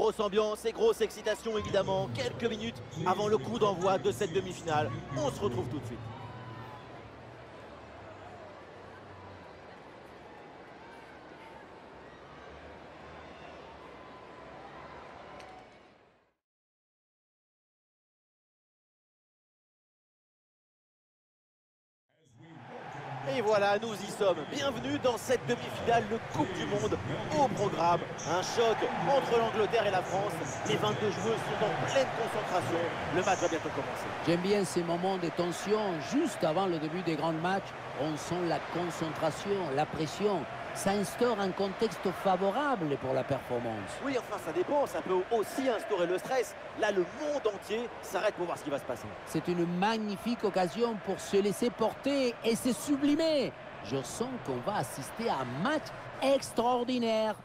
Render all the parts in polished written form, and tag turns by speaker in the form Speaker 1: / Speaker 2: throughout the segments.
Speaker 1: Grosse ambiance et grosse excitation évidemment. Quelques minutes avant le coup d'envoi de cette demi-finale. On se retrouve tout de suite. Et voilà, nous y sommes. Bienvenue dans cette demi-finale de Coupe du Monde. Au programme, un choc entre l'Angleterre et la France. Les 22 joueuses sont en pleine concentration. Le match va bientôt commencer.
Speaker 2: J'aime bien ces moments de tension juste avant le début des grands matchs. On sent la concentration, la pression. Ça instaure un contexte favorable pour la performance.
Speaker 1: Oui, enfin ça dépend. Ça peut aussi instaurer le stress. Là, le monde entier s'arrête pour voir ce qui va se passer.
Speaker 2: C'est une magnifique occasion pour se laisser porter et se sublimer. Je sens qu'on va assister à un match extraordinaire.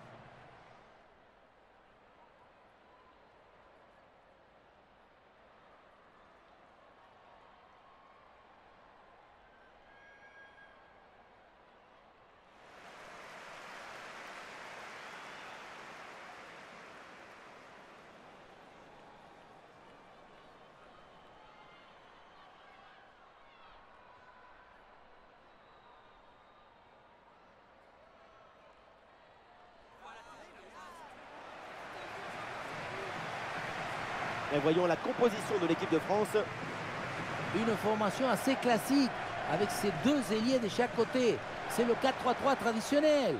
Speaker 1: Et voyons la composition de l'équipe de France.
Speaker 2: Une formation assez classique avec ses deux ailiers de chaque côté. C'est le 4-3-3 traditionnel.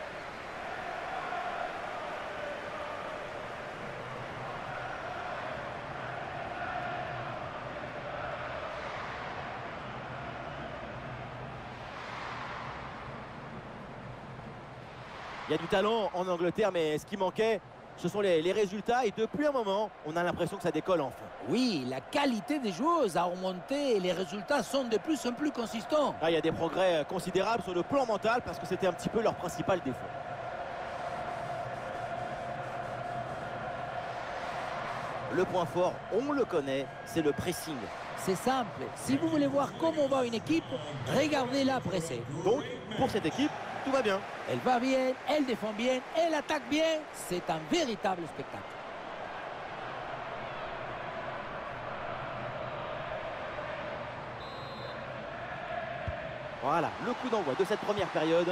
Speaker 1: Il y a du talent en Angleterre, mais ce qui manquait, ce sont les résultats. Et depuis un moment, on a l'impression que ça décolle enfin.
Speaker 2: Oui, la qualité des joueuses a remonté et les résultats sont de plus en plus consistants.
Speaker 1: Là, il y a des progrès considérables sur le plan mental parce que c'était un petit peu leur principal défaut. Le point fort, on le connaît, c'est le pressing.
Speaker 2: C'est simple. Si vous voulez voir comment va une équipe, regardez-la presser.
Speaker 1: Donc, pour cette équipe, tout va bien.
Speaker 2: Elle va bien, elle défend bien, elle attaque bien. C'est un véritable spectacle.
Speaker 1: Voilà, le coup d'envoi de cette première période.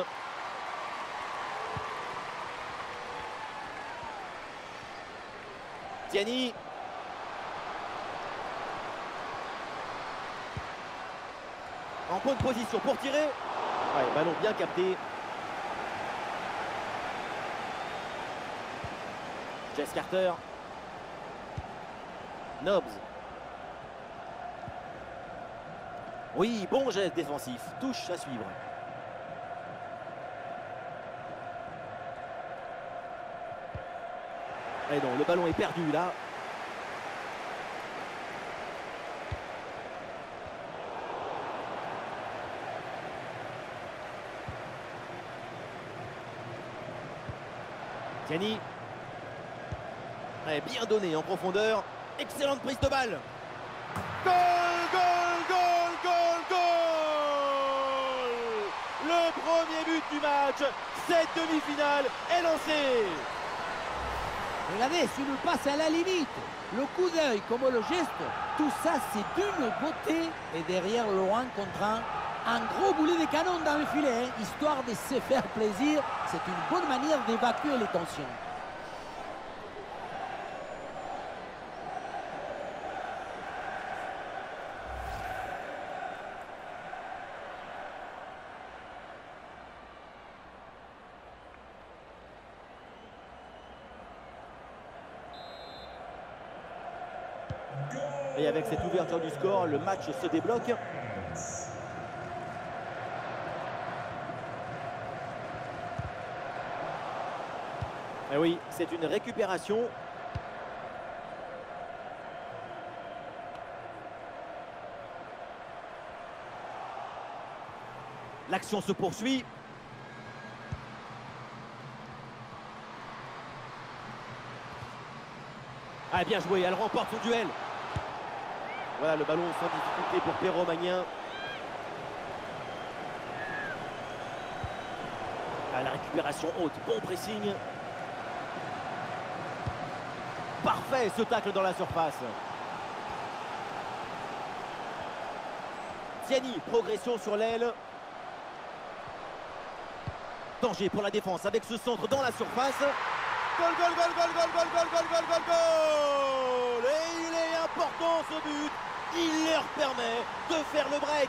Speaker 1: Tiani. En bonne position pour tirer. Ouais, ballon bien capté. Jess Carter. Nobbs. Oui, bon geste défensif. Touche à suivre. Et non, le ballon est perdu là. Tiani. Ouais, bien donné en profondeur. Excellente prise de balle. Goal, goal, goal, goal, goal! Le premier but du match. Cette demi-finale est lancée.
Speaker 2: Regardez, c'est une passe à la limite. Le coup d'œil comme le geste, tout ça c'est d'une beauté. Et derrière loin contre un gros boulet de canon dans le filet, hein, histoire de se faire plaisir. C'est une bonne manière d'évacuer les tensions.
Speaker 1: Et avec cette ouverture du score, le match se débloque. Et oui, c'est une récupération. L'action se poursuit. Ah, bien joué, elle remporte son duel. Voilà le ballon sans difficulté pour Perraud Magnin. Ah, la récupération haute, bon pressing. Parfait ce tacle dans la surface. Tiani, progression sur l'aile. Danger pour la défense avec ce centre dans la surface. Goal, goal, goal, goal, goal, goal, goal, goal, goal, goal, goal. Et il est important ce but. Il leur permet de faire le break.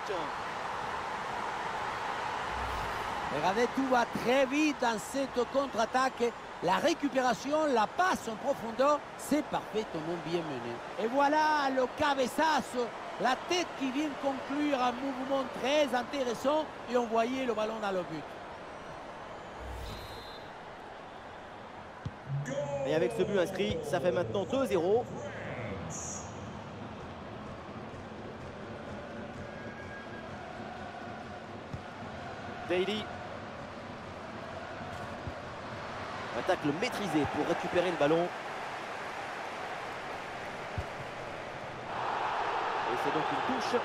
Speaker 2: Regardez, tout va très vite dans cette contre-attaque. La récupération, la passe en profondeur, c'est parfaitement bien mené. Et voilà le cabeçazo, la tête qui vient conclure un mouvement très intéressant et envoyer le ballon dans le but.
Speaker 1: Et avec ce but inscrit, ça fait maintenant 2-0. Daly. Un tacle maîtrisé pour récupérer le ballon. Et c'est donc une touche.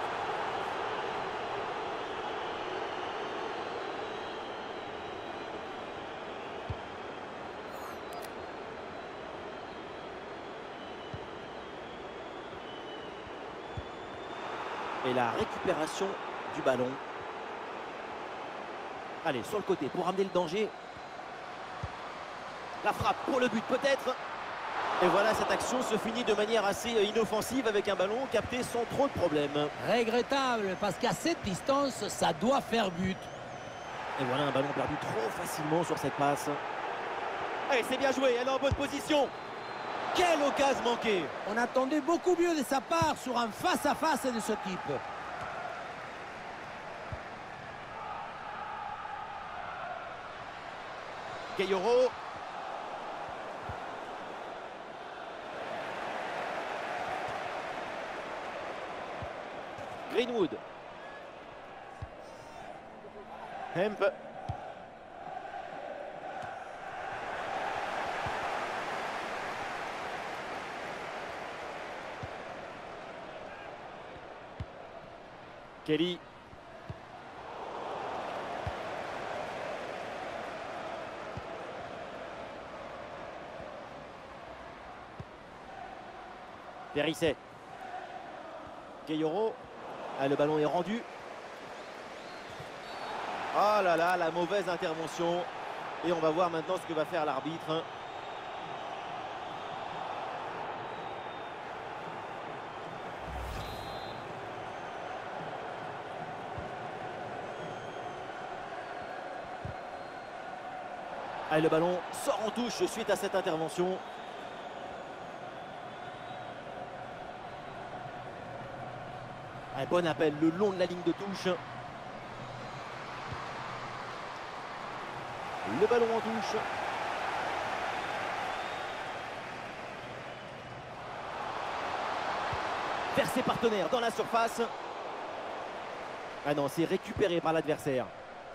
Speaker 1: Et la récupération du ballon. Allez, sur le côté pour amener le danger. La frappe pour le but peut-être. Et voilà, cette action se finit de manière assez inoffensive avec un ballon capté sans trop de problèmes.
Speaker 2: Regrettable parce qu'à cette distance, ça doit faire but.
Speaker 1: Et voilà un ballon perdu trop facilement sur cette passe. Allez, c'est bien joué, elle est en bonne position. Quelle occasion manquée.
Speaker 2: On attendait beaucoup mieux de sa part sur un face-à-face de ce type.
Speaker 1: Gayoro. Greenwood. Hemp. Kelly. Périsset. Gayoro. Ah, le ballon est rendu. Oh là là, la mauvaise intervention. Et on va voir maintenant ce que va faire l'arbitre. Ah, le ballon sort en touche suite à cette intervention. Un bon appel le long de la ligne de touche. Le ballon en touche. Vers ses partenaires dans la surface. Ah non, c'est récupéré par l'adversaire.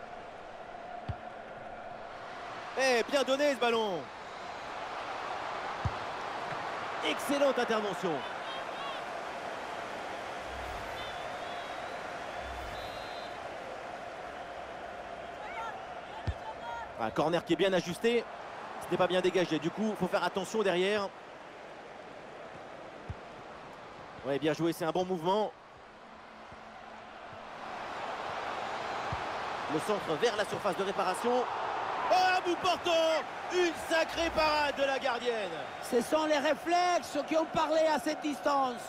Speaker 1: Eh, bien donné ce ballon. Excellente intervention. Un corner qui est bien ajusté. Ce n'est pas bien dégagé. Du coup, il faut faire attention derrière. Ouais, bien joué. C'est un bon mouvement. Le centre vers la surface de réparation. Oh, un bout portant. Une sacrée parade de la gardienne.
Speaker 2: Ce sont les réflexes qui ont parlé à cette distance.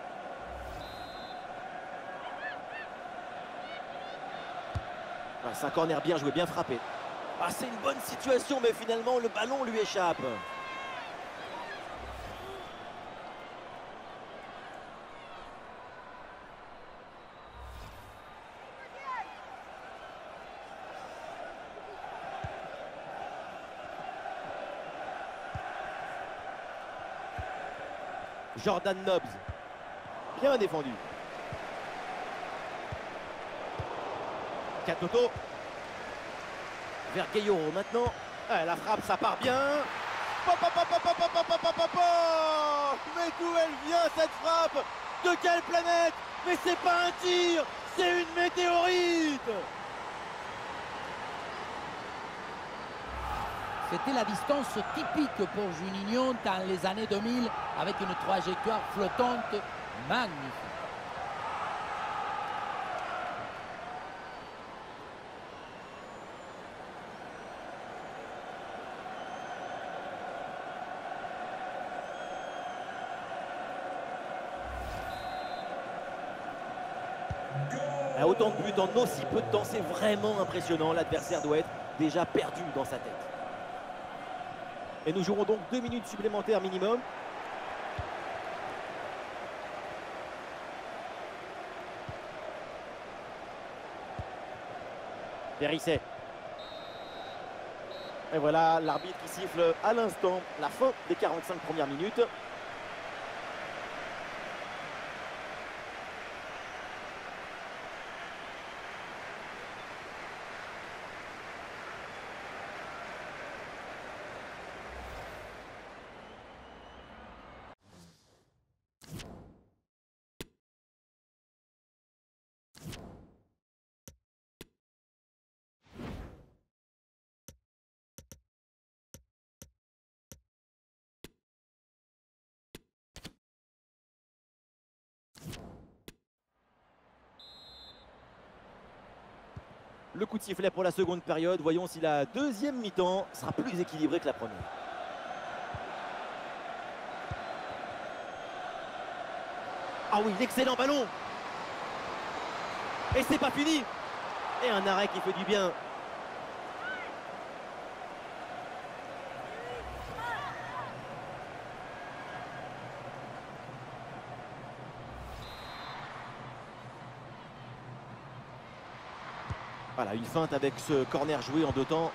Speaker 1: C'est un corner bien joué, bien frappé. Ah, c'est une bonne situation, mais finalement, le ballon lui échappe. Jordan Nobbs. Bien défendu. Katoto. Vers Gayoro maintenant. Ah, la frappe, ça part bien. Mais d'où elle vient cette frappe? De quelle planète? Mais c'est pas un tir, c'est une météorite.
Speaker 2: C'était la distance typique pour Juninho dans les années 2000 avec une trajectoire flottante magnifique.
Speaker 1: Autant de buts en aussi peu de temps, c'est vraiment impressionnant. L'adversaire doit être déjà perdu dans sa tête. Et nous jouerons donc 2 minutes supplémentaires minimum. Périsset. Et voilà l'arbitre qui siffle à l'instant la fin des 45 premières minutes. Le coup de sifflet pour la seconde période. Voyons si la deuxième mi-temps sera plus équilibrée que la première. Ah oui, l'excellent ballon. Et c'est pas fini. Et un arrêt qui fait du bien. Voilà, une feinte avec ce corner joué en 2 temps.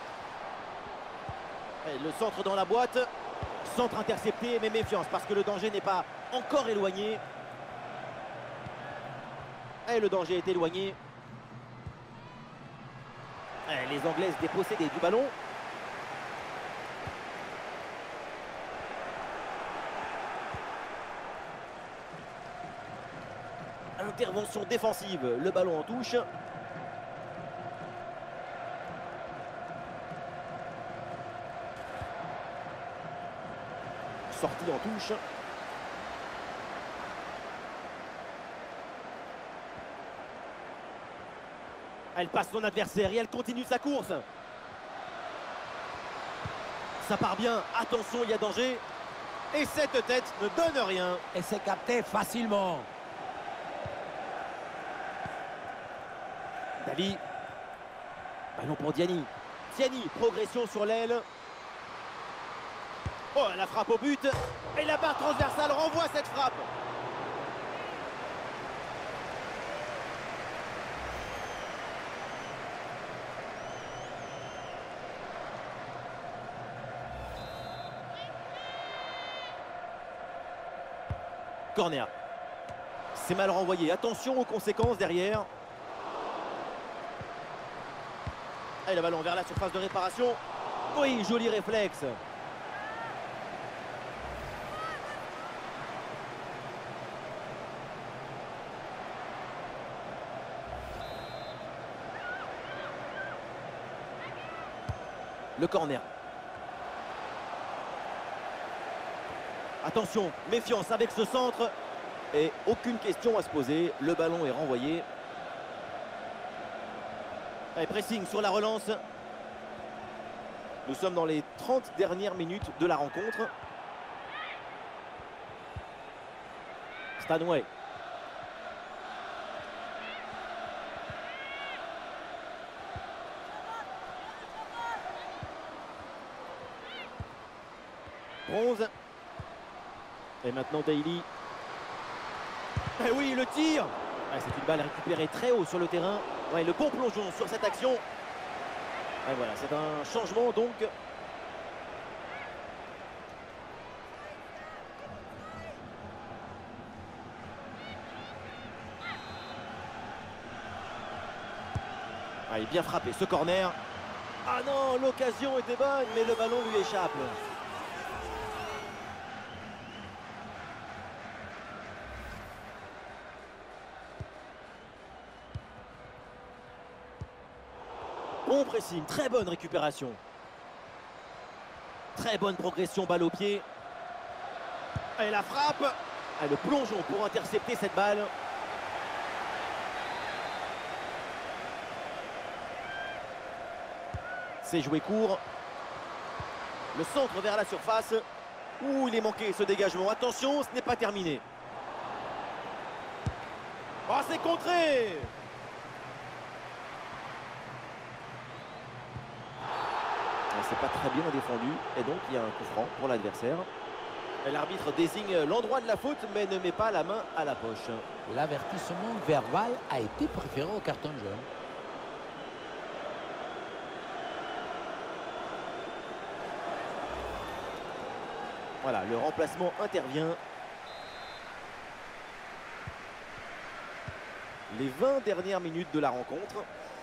Speaker 1: Et le centre dans la boîte. Centre intercepté, mais méfiance parce que le danger n'est pas encore éloigné. Et le danger est éloigné. Et les Anglaises dépossédées du ballon. Intervention défensive, le ballon en touche. Sortie en touche. Elle passe son adversaire et elle continue sa course. Ça part bien, attention, il y a danger. Et cette tête ne donne rien.
Speaker 2: Et c'est capté facilement.
Speaker 1: Dali. Ballon pour Diani. Diani, progression sur l'aile. Oh, la frappe au but. Et la barre transversale renvoie cette frappe. Corner. C'est mal renvoyé. Attention aux conséquences derrière. Et le ballon vers la surface de réparation. Oui, joli réflexe. Le corner. Attention, méfiance avec ce centre. Et aucune question à se poser. Le ballon est renvoyé. Allez, pressing sur la relance. Nous sommes dans les 30 dernières minutes de la rencontre. Stanway. Bronze. Et maintenant Daly. Et oui, le tir. Ouais, c'est une balle récupérée très haut sur le terrain. Ouais, le bon plongeon sur cette action. Et voilà, c'est un changement donc. Allez, bien frappé ce corner. Ah non, l'occasion était bonne, mais le ballon lui échappe. Bon pressing, très bonne récupération. Très bonne progression, balle au pied. Et la frappe. Et le plongeon pour intercepter cette balle. C'est joué court. Le centre vers la surface. Ouh, il est manqué ce dégagement. Attention, ce n'est pas terminé. Oh, c'est contré. C'est pas très bien défendu. Et donc, il y a un coup franc pour l'adversaire. L'arbitre désigne l'endroit de la faute, mais ne met pas la main à la poche.
Speaker 2: L'avertissement verbal a été préféré au carton jaune.
Speaker 1: Voilà, le remplacement intervient. Les 20 dernières minutes de la rencontre.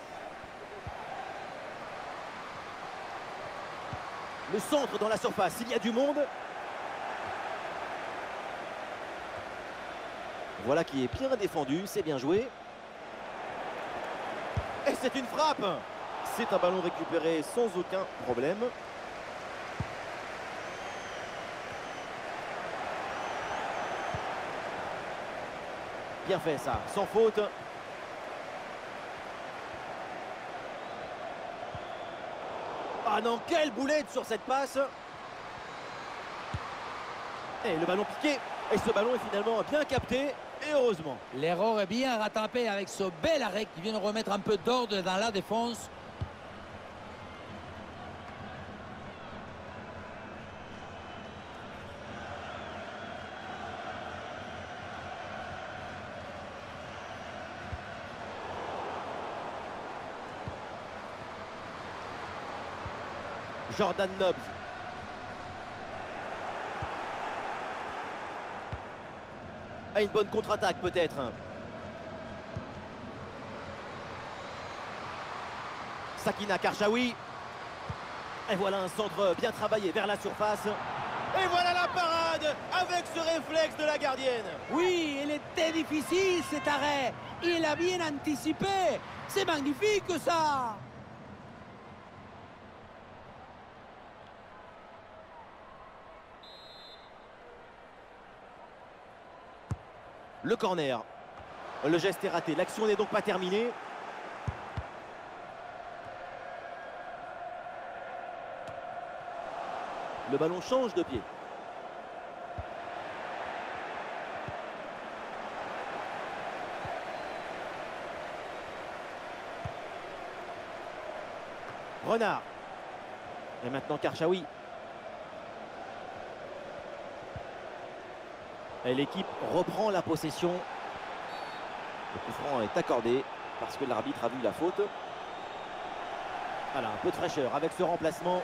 Speaker 1: Le centre dans la surface, il y a du monde. Voilà qui est bien défendu, c'est bien joué. Et c'est une frappe. C'est un ballon récupéré sans aucun problème. Bien fait ça, sans faute. Ah non, quelle boulette sur cette passe. Et le ballon piqué. Et ce ballon est finalement bien capté. Et heureusement.
Speaker 2: L'erreur est bien rattrapée avec ce bel arrêt qui vient de remettre un peu d'ordre dans la défense.
Speaker 1: Jordan Nobbs. Ah, une bonne contre-attaque peut-être. Sakina Karchaoui. Et voilà un centre bien travaillé vers la surface. Et voilà la parade avec ce réflexe de la gardienne.
Speaker 2: Oui, il était difficile cet arrêt. Il a bien anticipé. C'est magnifique ça.
Speaker 1: Le corner. Le geste est raté. L'action n'est donc pas terminée. Le ballon change de pied. Renard. Et maintenant Karchaoui. Et l'équipe reprend la possession. Le coup franc est accordé parce que l'arbitre a vu la faute. Voilà, un peu de fraîcheur avec ce remplacement.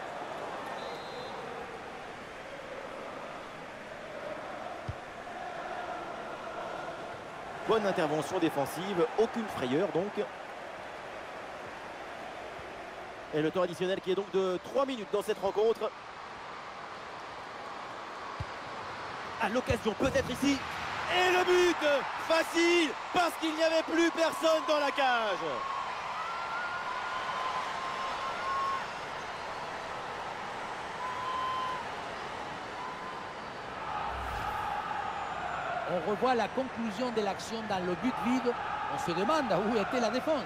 Speaker 1: Bonne intervention défensive, aucune frayeur donc. Et le temps additionnel qui est donc de 3 minutes dans cette rencontre. À l'occasion peut-être ici. Et le but facile parce qu'il n'y avait plus personne dans la cage.
Speaker 2: On revoit la conclusion de l'action dans le but vide. On se demande où était la défense.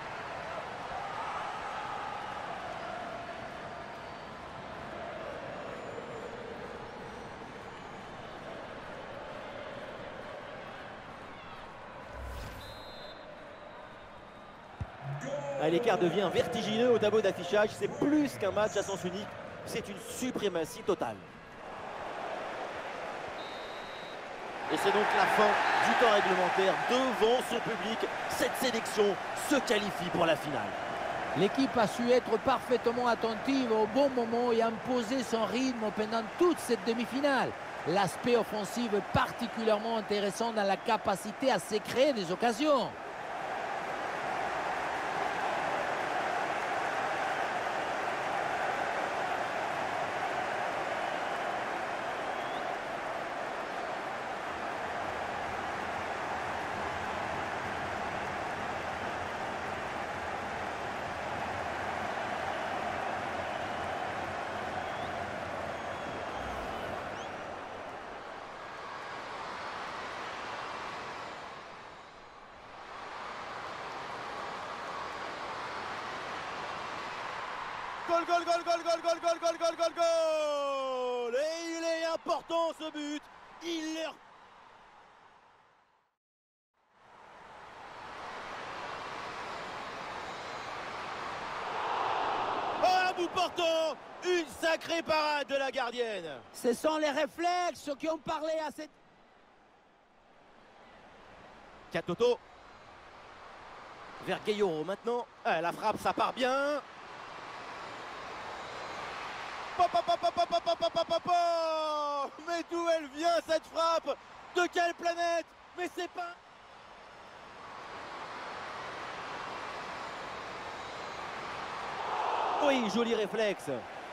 Speaker 1: L'écart devient vertigineux au tableau d'affichage. C'est plus qu'un match à sens unique. C'est une suprématie totale. Et c'est donc la fin du temps réglementaire devant son public. Cette sélection se qualifie pour la finale.
Speaker 2: L'équipe a su être parfaitement attentive au bon moment et imposer son rythme pendant toute cette demi-finale. L'aspect offensif est particulièrement intéressant dans la capacité à se créer des occasions.
Speaker 1: Goal, goal, goal, goal, goal, goal, goal, goal, goal, goal, goal. Et il est important ce but. Il leur... Oh, un bout portant. Une sacrée parade de la gardienne.
Speaker 2: Ce sont les réflexes qui ont parlé à cette...
Speaker 1: Katoto. Vers Gueye maintenant. Ah, la frappe, ça part bien. Mais d'où elle vient cette frappe? De quelle planète? Mais c'est pas... Oui, joli réflexe.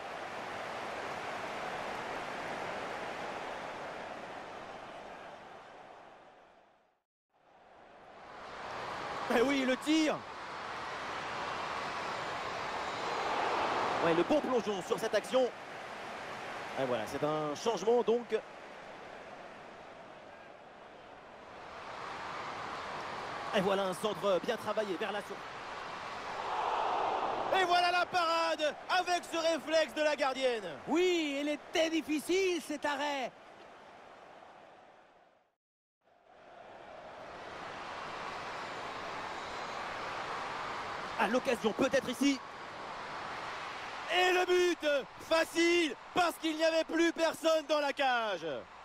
Speaker 1: Eh oui, le tir. Ouais, le bon plongeon sur cette action. Et voilà, c'est un changement donc. Et voilà un centre bien travaillé vers la surface. Et voilà la parade avec ce réflexe de la gardienne.
Speaker 2: Oui, il était difficile cet arrêt.
Speaker 1: À l'occasion peut-être ici. Et le but facile parce qu'il n'y avait plus personne dans la cage.